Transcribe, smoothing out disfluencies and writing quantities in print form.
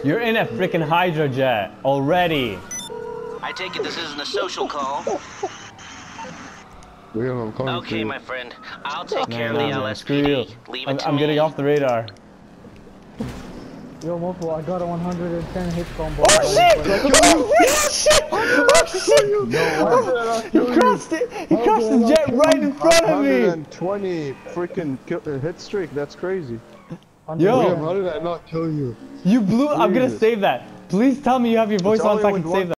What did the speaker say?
You're in a freaking Hydra jet already. I take it this isn't a social call. William, I'm coming for Okay, you. my friend. I'll take care of the Screw you. LSPD. Leave it to I'm me. getting off the radar. Yo, Mofo, I got a 110 hit combo. Oh shit! Oh shit! He crossed it! He crossed the jet right in front of me! 120 freaking hit streak, that's crazy. Yo! William, how did I not kill you? You blew. I'm gonna Jesus. save that. Please tell me you have your voice on so I can save that.